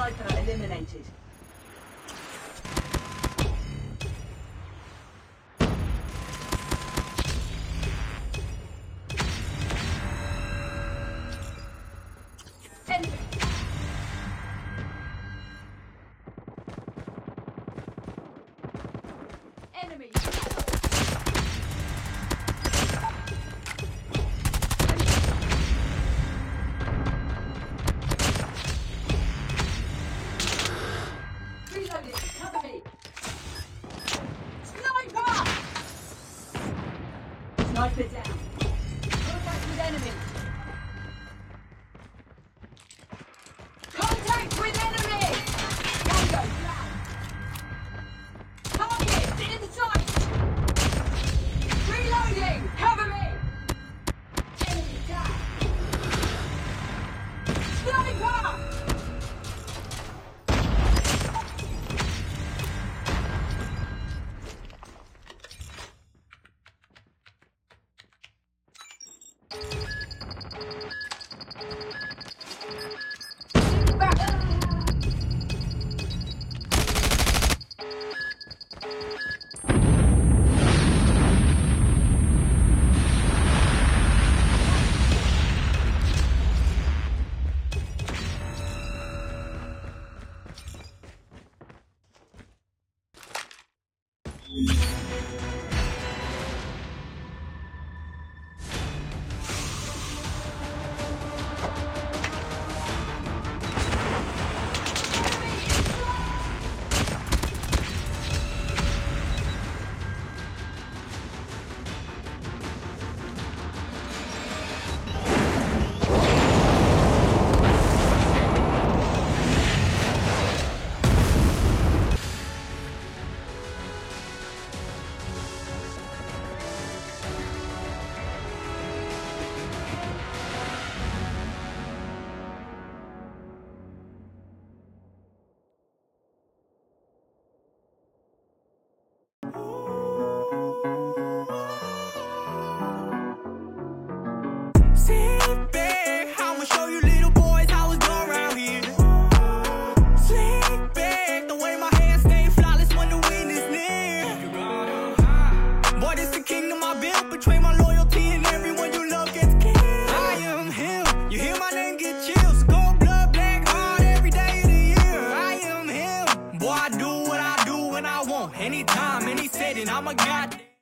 Sniper eliminated. Enemy. Enemy. Reloading. Cover me. Sniper! Sniper down. Contact with enemy. Contact with enemy! Tango down. Target in sight. Reloading. Cover me. Enemy down. Sniper! Sit back, I'ma show you little boys how it's done around here. Slick back, the way my hands stay flawless when the wind is near. Boy, this the kingdom I built between my loyalty and everyone you love gets killed. I am him, you hear my name get chills. Gold blood, black heart every day of the year. I am him, boy, I do what I do when I want. Anytime, any setting, I'm a god.